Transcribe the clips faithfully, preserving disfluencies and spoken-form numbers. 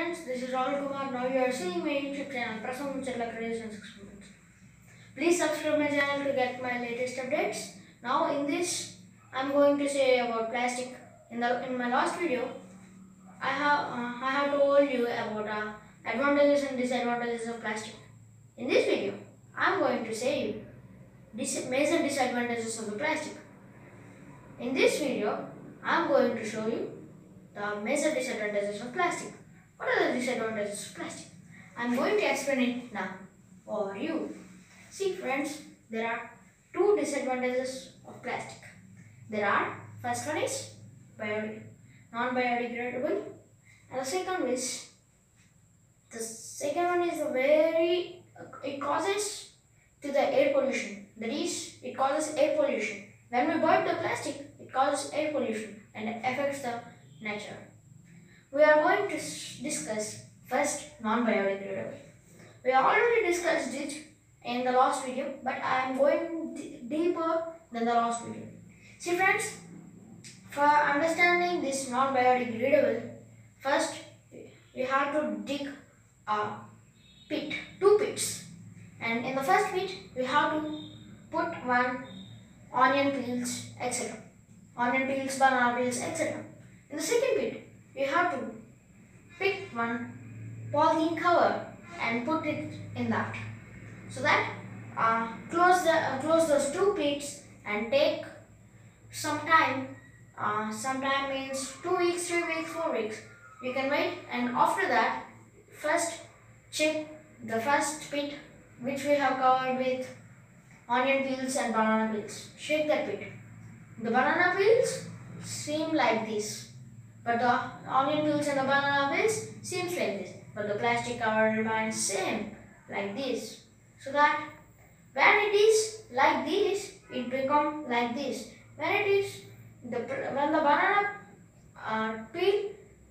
friends, this is Rahul Kumar. Now you are seeing my YouTube channel, Prasam Muchala Creations Experiments. Please subscribe my channel to get my latest updates. Now in this, I am going to say about plastic. In the in my last video, I have uh, I have told you about uh, advantages and disadvantages of plastic. In this video, I am going to say you dis major disadvantages of the plastic. In this video, I am going to show you the major disadvantages of plastic. What are the disadvantages of plastic? I am going to explain it now for you. See friends, there are two disadvantages of plastic. There are, first one is bio, non-biodegradable, and the second is, the second one is a very, it causes to the air pollution. That is, it causes air pollution. When we burn the plastic, it causes air pollution and affects the nature. We are going to discuss first non-biodegradable. We already discussed it in the last video, but I am going deeper than the last video. See friends, for understanding this non-biodegradable, first we have to dig a pit, two pits, and in the first pit we have to put one onion peels, et cetera. Onion peels, banana peels, et cetera. In the second pit, we have to pick one polythene cover and put it in that, so that uh, close the uh, close those two pits and take some time. Uh, some time means two weeks, three weeks, four weeks. You can wait, and after that, first check the first pit which we have covered with onion peels and banana peels. Shake that pit. The banana peels seem like this, but the onion peels and the banana peels seems like this, but the plastic cover remains same like this. So that when it is like this, it become like this. When it is the when the banana uh, peel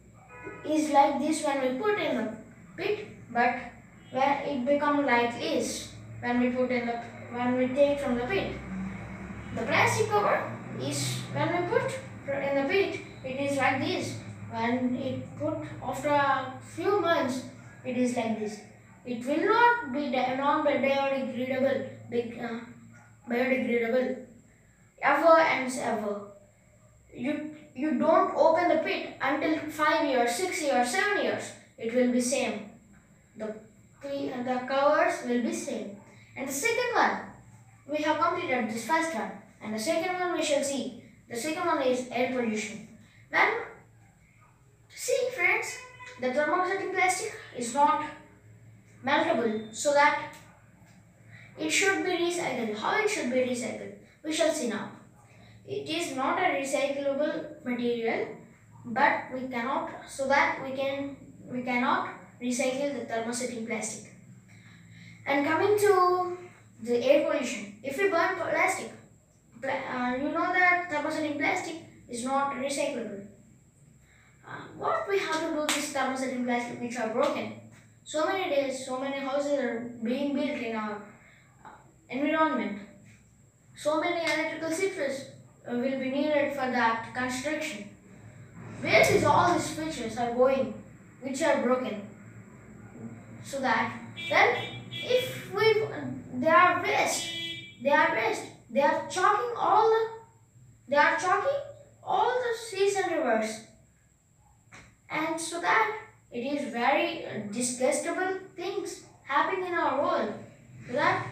is like this when we put in the pit, but when it become like this when we put in the when we take from the pit. The plastic cover is when we put in the pit, it is like this. When it put after a few months, it is like this. It will not be non-biodegradable, uh, biodegradable ever and ever. You you don't open the pit until five years, six years, seven years. It will be same. The the covers will be same. And the second one, we have completed this first one, and the second one we shall see. The second one is air pollution. When see friends, the thermosetting plastic is not meltable, so that it should be recycled. How it should be recycled? We shall see now. It is not a recyclable material, but we cannot, so that we can we cannot recycle the thermosetting plastic. And coming to the air pollution, if we burn plastic, uh, you know that thermosetting plastic is not recyclable. Uh, what we have to do with this thermosetting plastic which are broken? So many days, so many houses are being built in our uh, environment. So many electrical switches uh, will be needed for that construction. Where is all these switches are going, which are broken? So that then, if we they are waste, they are waste. They are choking all the they are choking all the seas and rivers, and so that it is very uh, disgustable things happening in our world. So that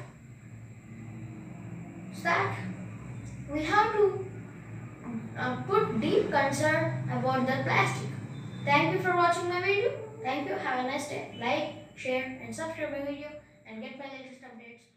so that we have to uh, put deep concern about the plastic. Thank you for watching my video. Thank you. Have a nice day. Like, share and subscribe my video and get my latest updates.